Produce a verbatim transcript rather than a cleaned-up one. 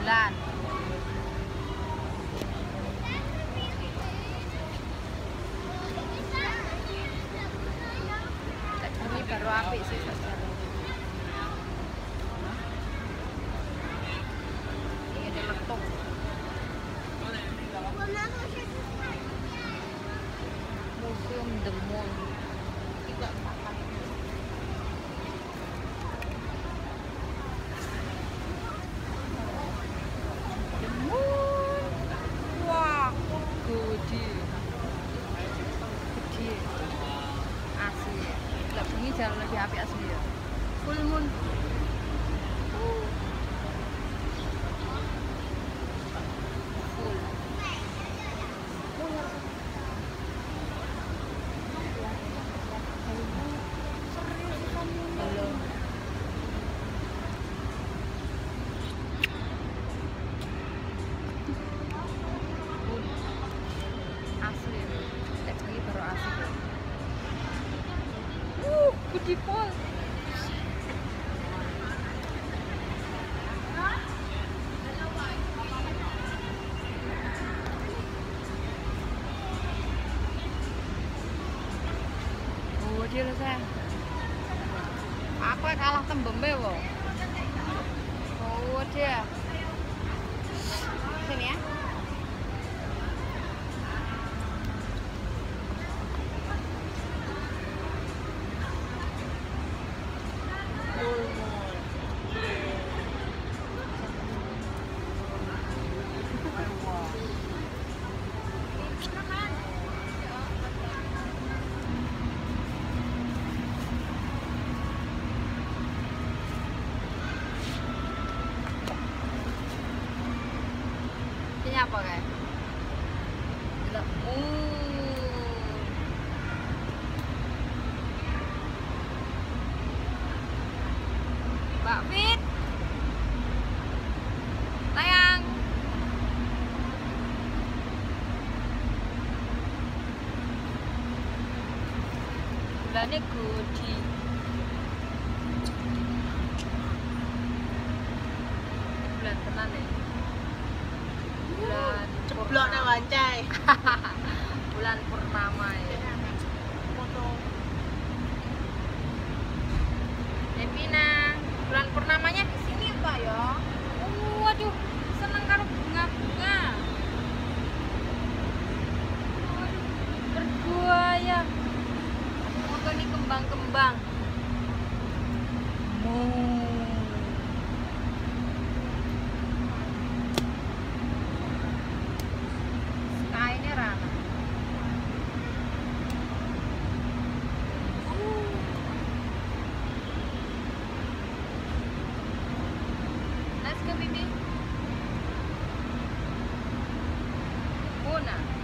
bulan. Ini baru apik sih sejarah. Ini ada letuk. Museum The Moon. Tidak makan. The Moon. Wah, gede. Gede. Asli. Lah bengi jalan lebih apik asli ya. Full moon. Uh. Full. Halo. Asli. Lek bengi baru asli. Uh, gede pol. Oh, dia loh saya. Aku kalah tembembe wo. Oh, dia. Sini ya. Ini apa kayak? Mbak Fit, sayang. Bulannya gede. Bulan tenan ya. Bulan Ceblok nang wancai. bulan purnama ya. Devina, bulan purnamanya di sini apa ya? Uh, waduh, seneng karo bunga-bunga. Waduh, berbuaya. Moga nih kembang-kembang. Oh. Sky-nya rana. Let's go, baby. Una.